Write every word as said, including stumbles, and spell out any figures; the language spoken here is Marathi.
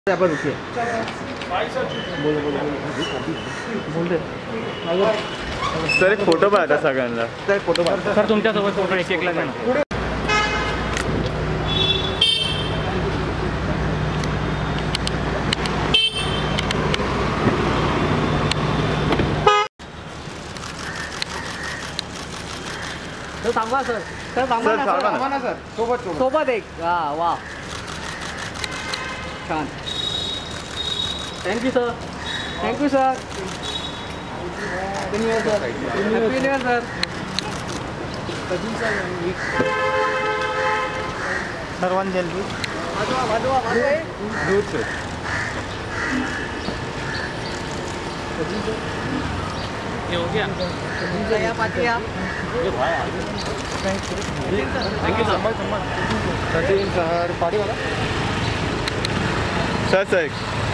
आपण रुकिए बोल बोल बोल दे सर एक फोटो पाहता सगळ्यांना सर फोटो पाहता सर तुमच्यासोबत फोटो एक एक लागेल ना सर थांबा सर सर थांबा ना सर थांबा ना सर सोबत सोबत एक हा वा छान thank you sir thank you sir happy new year sir happy new year sir सर्वांजली वाजवा वाजवा वाजवा दूध ये हो गया या पाठी या थँक्यू सर सचिन सर पाठीवाला सर सर